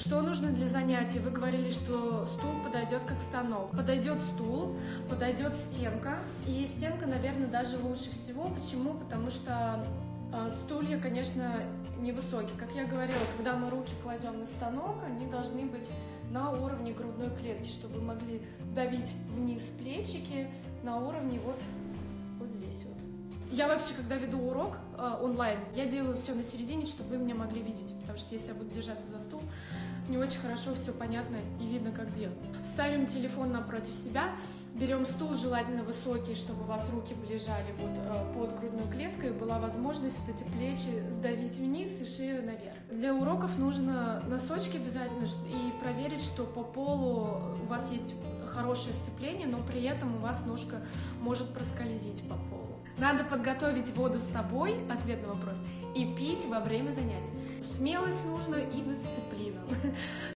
Что нужно для занятий? Вы говорили, что стул подойдет как станок. Подойдет стул, подойдет стенка. И стенка, наверное, даже лучше всего. Почему? Потому что стулья, конечно, невысокие. Как я говорила, когда мы руки кладем на станок, они должны быть на уровне грудной клетки, чтобы вы могли давить вниз плечики на уровне вот здесь вот. Я вообще, когда веду урок онлайн, я делаю все на середине, чтобы вы меня могли видеть, потому что если я буду держаться за стул, не очень хорошо все понятно и видно, как делать. Ставим телефон напротив себя, берем стул, желательно высокий, чтобы у вас руки лежали под грудной клеткой, и была возможность вот эти плечи сдавить вниз и шею наверх. Для уроков нужно носочки обязательно и проверить, что по полу у вас есть хорошее сцепление, но при этом у вас ножка может проскользить по полу. Надо подготовить воду с собой, ответ на вопрос, и пить во время занятий. Смелость нужно и дисциплина.